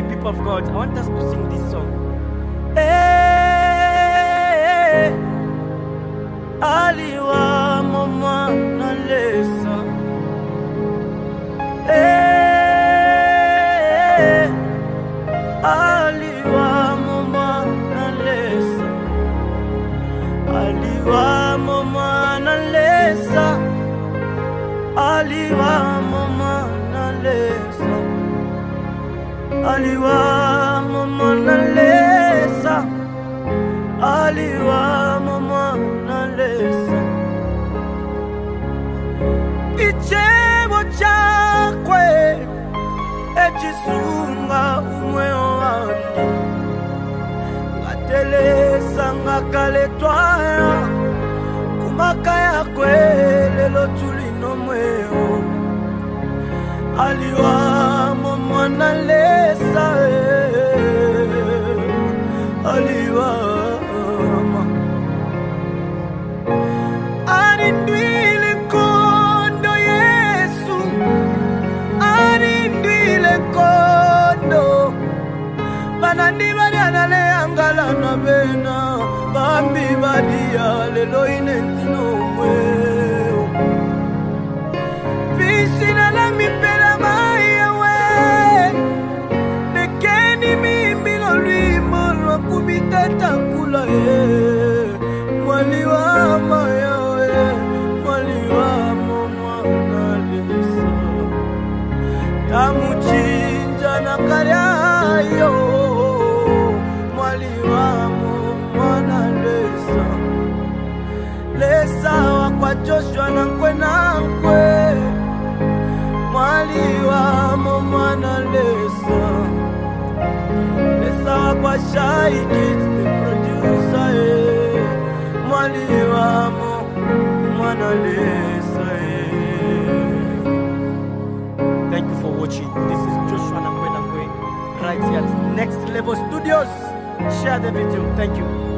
Hey, people of God, I want us to sing this song. Aliwama mwana lesa. Aliwama mwana lesa. Aliwama mwana lesa. Aliwama mwana lesa. Aliwama mwana lesa. Aliwama mwana lesa. Ichebo chakwe echisunga umweo wandi. Ngatelesa ngakaletwaya kumakaya kwe lelo tulino mweo. Aliwama mwana lesa. Aliwama arindwile kondo Yesu. Arindwile kondo banandi bari anale angala na bena bambi bari lelo inentino mweo. Pisina la mipela maya we nekeni mimi lo limo lo kumitata kula Mwaliwama yawe Mwaliwama mwana lesa. Tamuchinja na karyayo Mwaliwama mwana lesa. Lesa wakwa Joshua Nankwe Nankwe. Mwaliwama mwana lesa. Lesa wakwa Shaikit the producer. Aliwama mwana lesa. Thank you for watching. This is Joshua Nankwe right here at Next Level Studios. Share the video. Thank you.